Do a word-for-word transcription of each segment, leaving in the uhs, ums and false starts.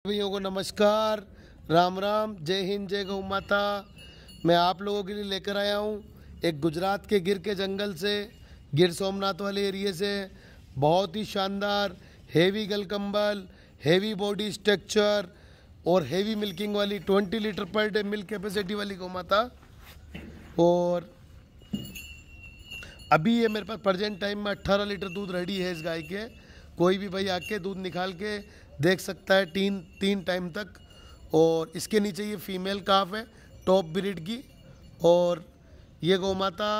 भाइयों को नमस्कार, राम राम, जय हिंद, जय गौ माता। मैं आप लोगों के लिए लेकर आया हूँ एक गुजरात के गिर के जंगल से, गिर सोमनाथ वाले एरिए से बहुत ही शानदार हेवी गलकंबल, हेवी बॉडी स्ट्रक्चर और हेवी मिल्किंग वाली बीस litre per day milk capacity वाली गौ माता। और अभी ये मेरे पास प्रेजेंट टाइम में अट्ठारह लीटर दूध रेडी है इस गाय के। कोई भी भाई आके दूध निकाल के देख सकता है तीन तीन टाइम तक। और इसके नीचे ये फीमेल काफ है टॉप ब्रीड की। और ये गौ माता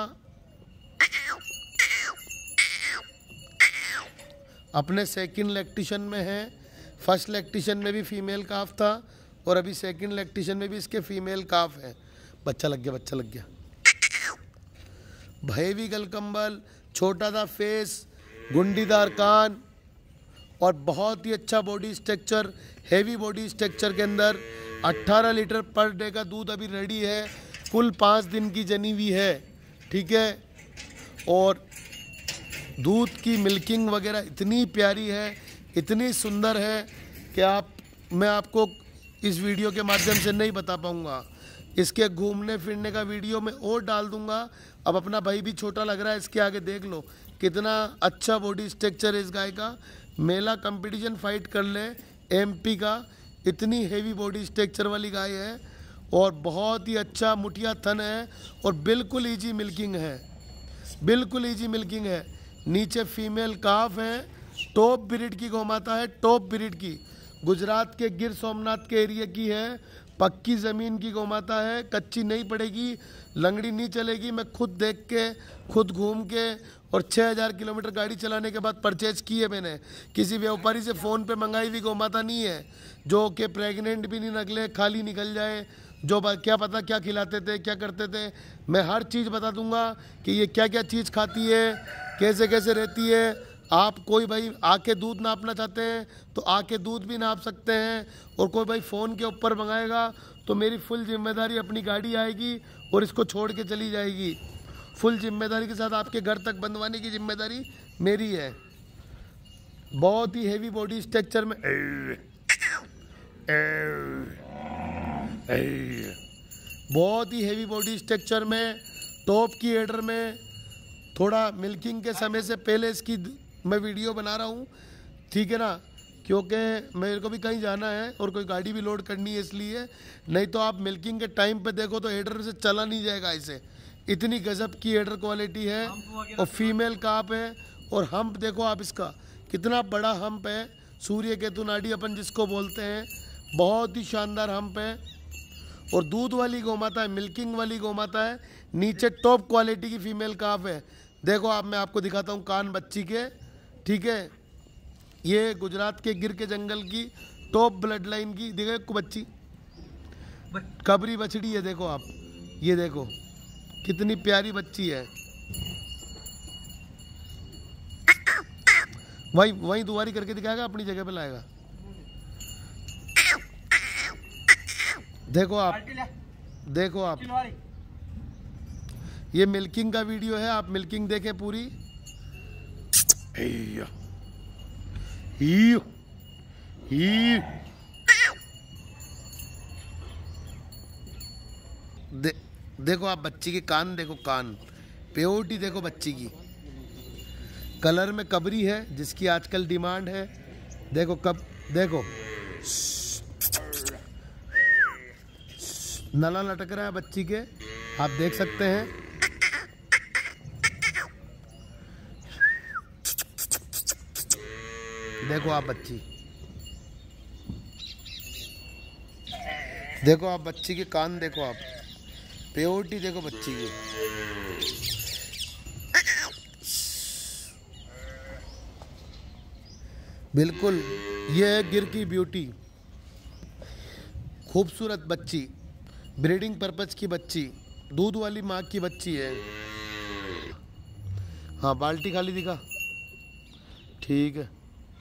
अपने सेकंड लैक्टेशन में है। फर्स्ट लैक्टेशन में भी फीमेल काफ था और अभी सेकंड लैक्टेशन में भी इसके फीमेल काफ है। बच्चा लग गया, बच्चा लग गया। हेवी गलकंबल, छोटा सा फेस, गुंडीदार कान और बहुत ही अच्छा body structure, heavy body structure के अंदर अट्ठारह लीटर पर डे का दूध अभी रेडी है। कुल पाँच दिन की जनी हुई है, ठीक है। और दूध की मिल्किंग वगैरह इतनी प्यारी है, इतनी सुंदर है कि आप मैं आपको इस वीडियो के माध्यम से नहीं बता पाऊँगा। इसके घूमने फिरने का वीडियो मैं और डाल दूंगा। अब अपना भाई भी छोटा लग रहा है, इसके आगे देख लो कितना अच्छा बॉडी स्ट्रक्चर है इस गाय का। मेला कंपटीशन फाइट कर ले एमपी का, इतनी हेवी बॉडी स्ट्रक्चर वाली गाय है और बहुत ही अच्छा मुठिया थन है और बिल्कुल इजी मिल्किंग है, बिल्कुल इजी मिल्किंग है। नीचे फीमेल काफ है, टॉप ब्रीड की गौ माता है, टॉप ब्रीड की, गुजरात के गिर सोमनाथ के एरिया की है। पक्की ज़मीन की गौ माता है, कच्ची नहीं पड़ेगी, लंगड़ी नहीं चलेगी। मैं खुद देख के, खुद घूम के और छः हज़ार किलोमीटर गाड़ी चलाने के बाद परचेज की है मैंने। किसी व्यापारी से फ़ोन पे मंगाई हुई गौ माता नहीं है जो कि प्रेग्नेंट भी नहीं निकले, खाली निकल जाए। जो क्या पता क्या खिलाते थे, क्या करते थे। मैं हर चीज़ बता दूंगा कि ये क्या क्या चीज़ खाती है, कैसे कैसे रहती है। आप कोई भाई आके दूध नापना चाहते हैं तो आके दूध भी नाप सकते हैं। और कोई भाई फ़ोन के ऊपर मंगाएगा तो मेरी फुल जिम्मेदारी, अपनी गाड़ी आएगी और इसको छोड़ के चली जाएगी। फुल जिम्मेदारी के साथ आपके घर तक बंधवाने की जिम्मेदारी मेरी है। बहुत ही हेवी बॉडी स्ट्रक्चर में, बहुत ही हेवी बॉडी स्ट्रक्चर में, टॉप की एडर में। थोड़ा मिल्किंग के समय से पहले इसकी मैं वीडियो बना रहा हूँ, ठीक है ना, क्योंकि मेरे को भी कहीं जाना है और कोई गाड़ी भी लोड करनी है इसलिए। नहीं तो आप मिल्किंग के टाइम पे देखो तो हेडर से चला नहीं जाएगा ऐसे। इतनी गजब की हेडर क्वालिटी है और फीमेल काप है। और हम्प देखो आप, इसका कितना बड़ा हम्प है, सूर्य केतु नाड़ी अपन जिसको बोलते हैं। बहुत ही शानदार हम्प है और दूध वाली गौ माता है, मिल्किंग वाली गौ माता है। नीचे टॉप क्वालिटी की फीमेल काफ है। देखो आप, मैं आपको दिखाता हूँ कान बच्ची के, ठीक है। ये गुजरात के गिर के जंगल की टॉप ब्लड लाइन की, देखो बच्ची कबरी बछड़ी है। देखो आप, ये देखो कितनी प्यारी बच्ची है। वही वही दुआरी करके दिखाएगा, अपनी जगह पे लाएगा। देखो आप, देखो आप, ये मिल्किंग का वीडियो है, आप मिल्किंग देखें पूरी। ही, ही। दे, देखो आप बच्ची के कान देखो, कान प्योरिटी देखो बच्ची की। कलर में कबरी है जिसकी आजकल डिमांड है। देखो कब, देखो नला लटक रहा है बच्ची के, आप देख सकते हैं। देखो आप बच्ची, देखो आप बच्ची के कान देखो आप, प्योरिटी देखो बच्ची की। बिल्कुल ये है गिर की ब्यूटी। खूबसूरत बच्ची, ब्रीडिंग पर्पज की बच्ची, दूध वाली माँ की बच्ची है। हाँ बाल्टी खाली दिखा, ठीक है।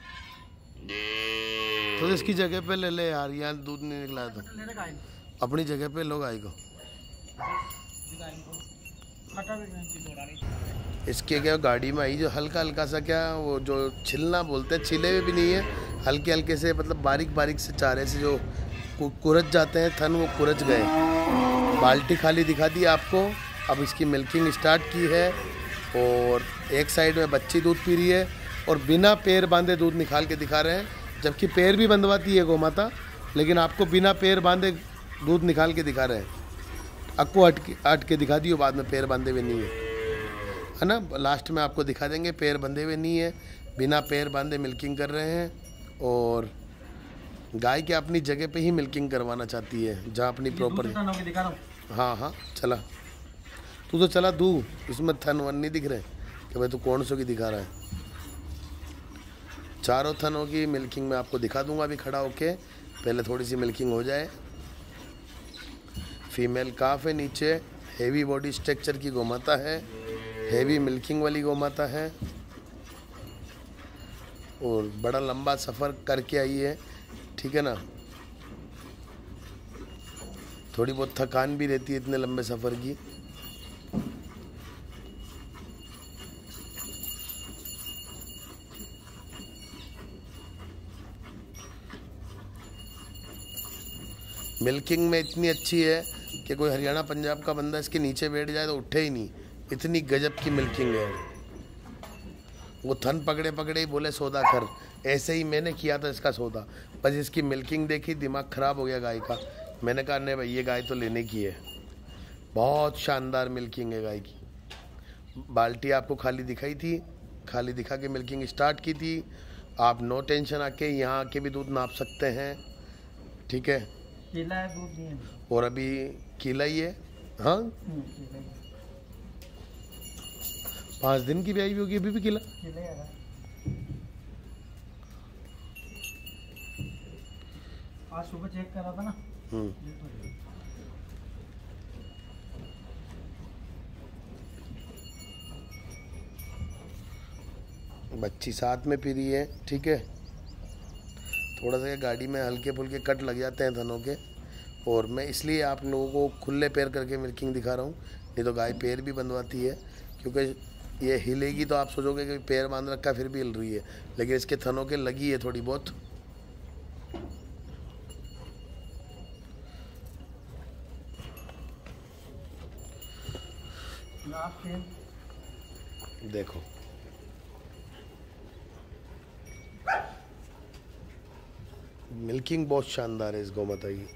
तो इसकी जगह पे ले ले यार, यहाँ दूध नहीं निकला तो अपनी जगह पे लोग आएगा। इसके क्या गाड़ी में आई जो हल्का हल्का सा क्या वो जो छिलना बोलते हैं, छिले हुए भी नहीं है, हल्के हल्के से मतलब बारीक बारीक से चारे से जो कुरच जाते हैं थन, वो कुरच गए। बाल्टी खाली दिखा दी आपको। अब इसकी मिल्किंग स्टार्ट की है और एक साइड में बच्ची दूध पी रही है और बिना पैर बांधे दूध निकाल के दिखा रहे हैं, जबकि पैर भी बंधवाती है गौ माता, लेकिन आपको बिना पैर बांधे दूध निकाल के दिखा रहे हैं। आपको अट के अट के दिखा दियो, बाद में पैर बांधे हुए नहीं है, है ना। लास्ट में आपको दिखा देंगे, पैर बंधे हुए नहीं है, बिना पैर बांधे मिल्किंग कर रहे हैं। और गाय के अपनी जगह पे ही मिल्किंग करवाना चाहती है, जहाँ अपनी प्रॉपर। हाँ हाँ चला, तू तो चला दू, इसमें थन वन नहीं दिख रहे कि भाई तू कौन सो की दिखा रहा है। चारों थनों की मिल्किंग मैं आपको दिखा दूंगा अभी खड़ा होके, पहले थोड़ी सी मिल्किंग हो जाए। फीमेल काफ है नीचे, हेवी बॉडी स्ट्रक्चर की गोमाता है, हेवी मिल्किंग वाली गोमाता है और बड़ा लंबा सफ़र करके आई है, ठीक है ना। थोड़ी बहुत थकान भी रहती है इतने लंबे सफ़र की। मिल्किंग में इतनी अच्छी है कि कोई हरियाणा पंजाब का बंदा इसके नीचे बैठ जाए तो उठे ही नहीं, इतनी गजब की मिल्किंग है। वो थन पकड़े पकड़े ही बोले सौदा कर, ऐसे ही मैंने किया था इसका सौदा, बस इसकी मिल्किंग देखी दिमाग ख़राब हो गया गाय का। मैंने कहा नहीं भाई ये गाय तो लेने की है, बहुत शानदार मिल्किंग है गाय की। बाल्टी आपको खाली दिखाई थी, खाली दिखा के मिल्किंग स्टार्ट की थी। आप नो टेंशन आके यहाँ आके भी दूध नाप सकते हैं, ठीक है। कीला है, दूध नहीं है और अभी कीला ही है। हाँ पाँच दिन की ब्याई भी होगी, अभी भी कीला कीला है। आज सुबह चेक करा था ना। बच्ची साथ में पी रही है, ठीक है। थोड़ा सा गाड़ी में हल्के फुल्के कट लग जाते हैं थनों के, और मैं इसलिए आप लोगों को खुले पैर करके मिल्किंग दिखा रहा हूँ, नहीं तो गाय पैर भी बंधवाती है। क्योंकि ये हिलेगी तो आप सोचोगे कि पैर बांध रखा फिर भी हिल रही है, लेकिन इसके थनों के लगी है थोड़ी बहुत। देखो मिल्किंग बहुत शानदार है इस गौ माता की।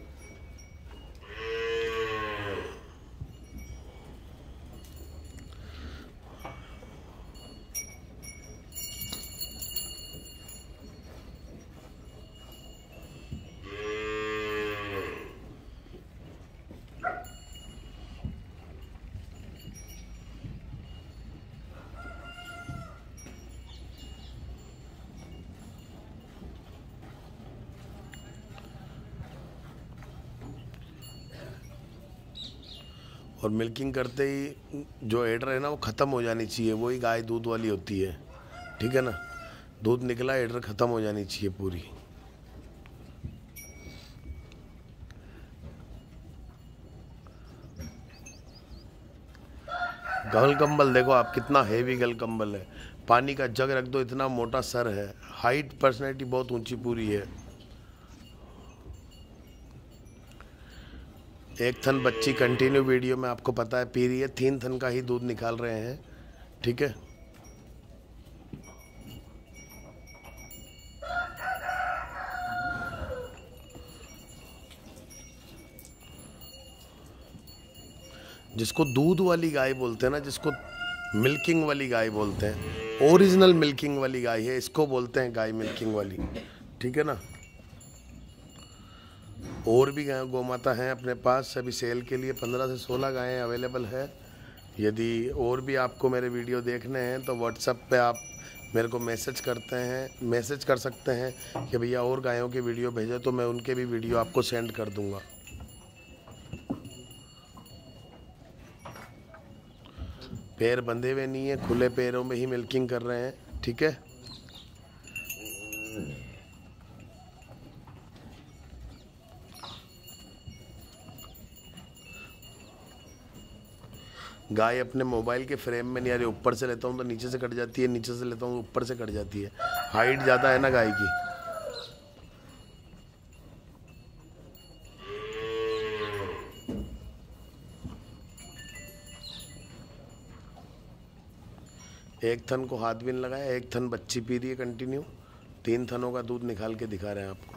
और मिल्किंग करते ही जो एडर है ना वो ख़त्म हो जानी चाहिए, वही गाय दूध वाली होती है, ठीक है ना। दूध निकला एडर ख़त्म हो जानी चाहिए पूरी। गल कंबल देखो आप, कितना हेवी गल कंबल है। पानी का जग रख दो, इतना मोटा सर है। हाइट पर्सनैलिटी बहुत ऊंची पूरी है। एक थन बच्ची कंटिन्यू वीडियो में आपको पता है पी रही है, तीन थन का ही दूध निकाल रहे हैं, ठीक है। जिसको दूध वाली गाय बोलते हैं ना, जिसको मिल्किंग वाली गाय बोलते हैं, ओरिजिनल मिल्किंग वाली गाय है, इसको बोलते हैं गाय मिल्किंग वाली, ठीक है ना। और भी गाय गौ माता हैं अपने पास, अभी सेल के लिए पंद्रह से सोलह गायें अवेलेबल है। यदि और भी आपको मेरे वीडियो देखने हैं तो व्हाट्सएप पे आप मेरे को मैसेज करते हैं मैसेज कर सकते हैं कि भैया और गायों के वीडियो भेजो, तो मैं उनके भी वीडियो आपको सेंड कर दूंगा। पैर बंधे हुए नहीं है, खुले पैरों में ही मिल्किंग कर रहे हैं, ठीक है। गाय अपने मोबाइल के फ्रेम में नहीं आ रही, ऊपर से लेता हूँ तो नीचे से कट जाती है, नीचे से लेता हूँ ऊपर से कट जाती है, हाइट ज़्यादा है ना गाय की। एक थन को हाथ भी नहीं लगाया, एक थन बच्ची पी रही है कंटिन्यू, तीन थनों का दूध निकाल के दिखा रहे हैं आपको।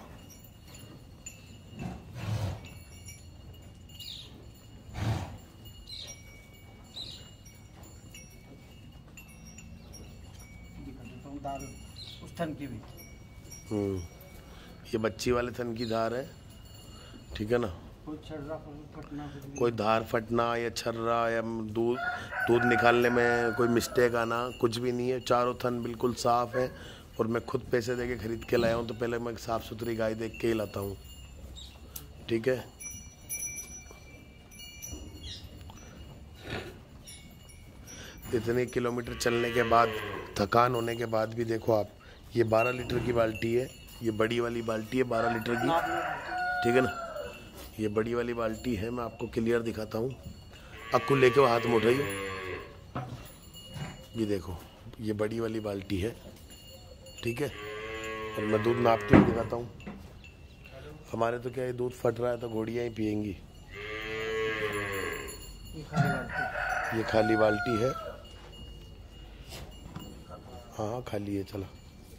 दाल उस थन की भी। हम्म ये बच्ची वाले थन की धार है, ठीक है ना। कोई छर्रा फटना, कोई धार फटना या छर्रा या दूध दूध निकालने में कोई मिस्टेक आना कुछ भी नहीं है। चारों थन बिल्कुल साफ़ है और मैं खुद पैसे दे के ख़रीद के लाया हूँ, तो पहले मैं साफ़ सुथरी गाय देख के ही लाता हूँ, ठीक है। इतने किलोमीटर चलने के बाद, थकान होने के बाद भी देखो आप, ये बारह लीटर की बाल्टी है, ये बड़ी वाली बाल्टी है बारह लीटर की, ठीक है ना। ये बड़ी वाली बाल्टी है, मैं आपको क्लियर दिखाता हूँ। अक्कू लेके वो हाथ में उठाइए, ये देखो ये बड़ी वाली बाल्टी है, ठीक है। और मैं दूध नापते हुए दिखाता हूँ। हमारे तो क्या ये दूध फट रहा है तो घोड़ियाँ ही पियेंगी। ये खाली बाल्टी है, हाँ हाँ खाली है, चला।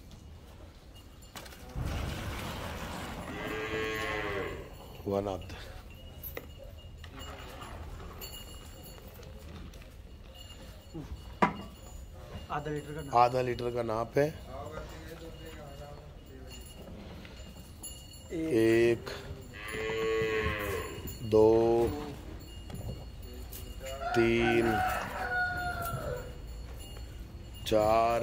वन आप आधा लीटर का नाप। आधा लीटर का नाप है। एक, दो, तीन, चार,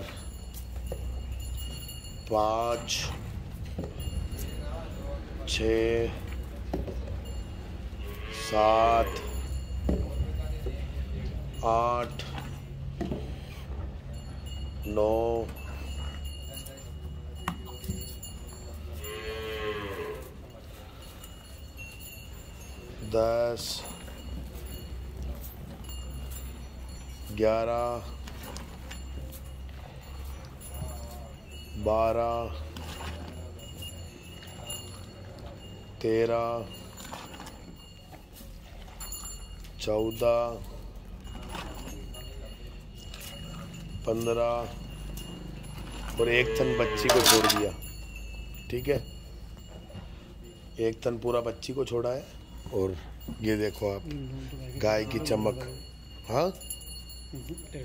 पाँच, छः, सात, आठ, नौ, दस, ग्यारह, बारह, तेरह, चौदह, पंद्रह और एक थन बच्ची को छोड़ दिया, ठीक है। एक थन पूरा बच्ची को छोड़ा है। और ये देखो आप गाय की चमक, हाँ